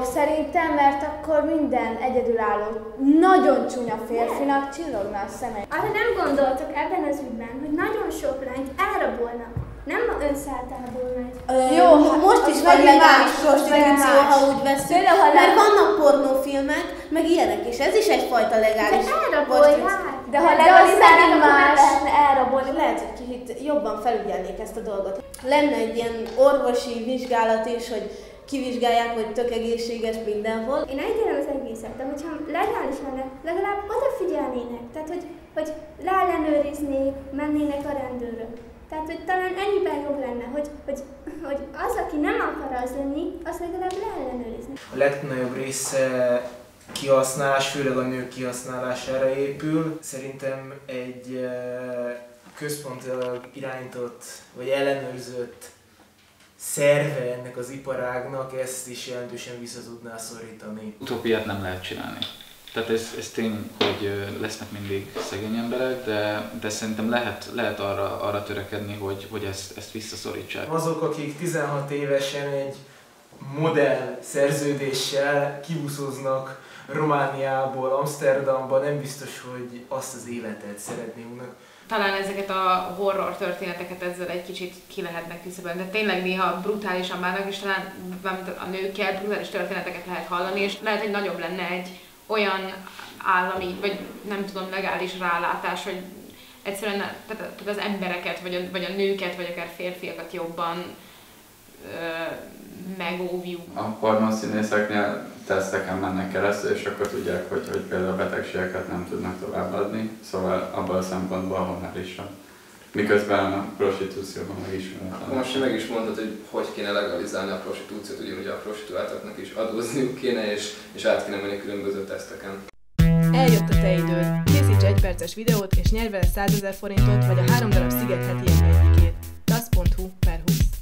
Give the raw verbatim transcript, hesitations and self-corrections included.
jobb szerintem, mert akkor minden egyedülálló, nagyon csúnya férfinak csillogna a szeme. Arra nem gondoltok ebben az ügyben, hogy nagyon sok lányt elrabolnak. Nem önszálltából megy. Jó, most is van legális prostitúció, ha úgy veszünk, mert vannak pornófilmek, meg ilyenek, és ez is egyfajta legális prostitúció. De ha legalizálnak, akkor nem lehetne elrabolni, lehet, hogy kicsit jobban felügyelnék ezt a dolgot. Lenne egy ilyen orvosi vizsgálat is, hogy kivizsgálják, hogy tök egészséges mindenhol. Én elítélem az egészet, de hogyha legális lenne, legalább odafigyelnének, tehát hogy, hogy leellenőriznék, mennének a rendőrök. Tehát, hogy talán ennyiben jobb lenne, hogy, hogy, hogy az, aki nem akar az lenni, azt legalább leellenőrizni. A legnagyobb része kihasználás, főleg a nők kihasználására épül. Szerintem egy központilag irányított vagy ellenőrzött szerve ennek az iparágnak ezt is jelentősen vissza tudná szorítani. Utópiát nem lehet csinálni. Tehát ez, ez tény, hogy lesznek mindig szegény emberek, de, de szerintem lehet, lehet arra, arra törekedni, hogy, hogy ezt, ezt visszaszorítsák. Azok, akik tizenhat évesen egy modell szerződéssel kibuszoznak Romániából, Amsterdamba, nem biztos, hogy azt az életet szeretnének. Talán ezeket a horror történeteket ezzel egy kicsit ki lehetnek küszöbölni. De tényleg néha brutálisan bánnak, és talán a nőkkel brutális történeteket lehet hallani, és lehet, hogy nagyobb lenne egy olyan állami, vagy nem tudom, legális rálátás, hogy egyszerűen tehát, tehát az embereket, vagy a, vagy a nőket, vagy akár férfiakat jobban ö, megóvjuk. A pornószínészeknél teszteken mennek keresztül, és akkor tudják, hogy, hogy például betegségeket nem tudnak továbbadni, szóval abban a szempontból homálisan. Miközben a prostitúcióban megismeretlen. Most meg is mondtad, hogy hogy kéne legalizálni a prostitúciót, ugyanúgy a prostituáltaknak is adózniuk kéne, és, és át kéne menni különböző teszteken. Eljött a te időd! Készíts egy perces videót és nyerj vele százezer forintot vagy a három darab Sziget heti élményekét. tasz pont hu per húsz